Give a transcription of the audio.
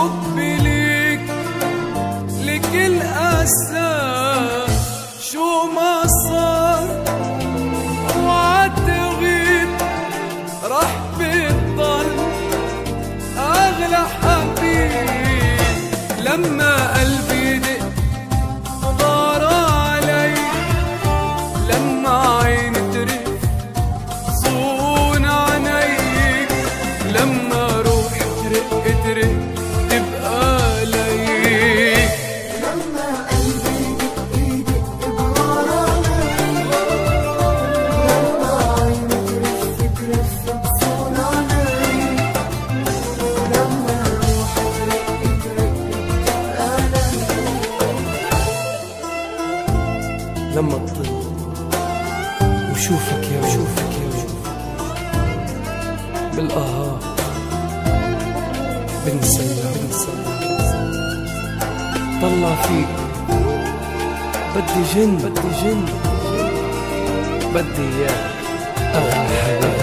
حبي ليك لكل أسى شو ما صار وعالتغيب رح بتضل أغلى حبيب. لما قلبي دق طار علي، لما عيني ترف صون عينيك، لما روحي ترق ترق تبقى ليك. لما قلبي دق دق طار علي، لما عيني ترف ترف صون عينيك، لما روحي ترق ترق تبقى ليك. لما تطل وشوفك يا بالقهار بنسلم طلع فيك بدي جن بدي اياك اغلى حبيب.